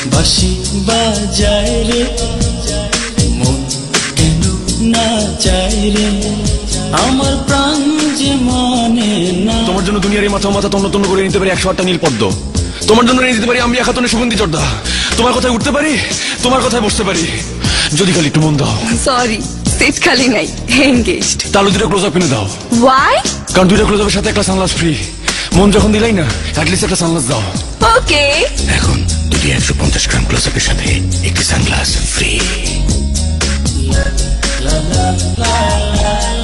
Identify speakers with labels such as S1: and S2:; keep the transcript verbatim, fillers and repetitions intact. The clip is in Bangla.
S1: বাঁশি বাজায় রে মন কেন না চায় রে আমার প্রাণ যে মানে না।
S2: তোমার জন্য দুনিয়ার এই মাথা মাথা তন্ন তন্ন করে নিতে পারি একশো আটটা নীল পদ্ম। তোমার জন্য নিয়ে দিতে পারি আমি খাতুনের সুগন্ধি চর্দা। তোমার কথায় উঠতে পারি, তোমার কথায় বসতে পারি, যদি খালি একটু মন দাও।
S3: সরি, সিট খালি নাই, এনগেজড।
S2: তাহলে দুটো ক্লোজ আপ কিনে দাও।
S3: ওয়াই?
S2: কারণ দুটো ক্লোজ আপের সাথে একটা সানগ্লাস ফ্রি। মন যখন দিলাই না, অ্যাটলিস্ট একটা সানগ্লাস দাও।
S3: ওকে।
S2: এখন দুটি একশো পঞ্চাশ গ্রাম ক্লোজ আপের সাথে একটি সানগ্লাস ফ্রি।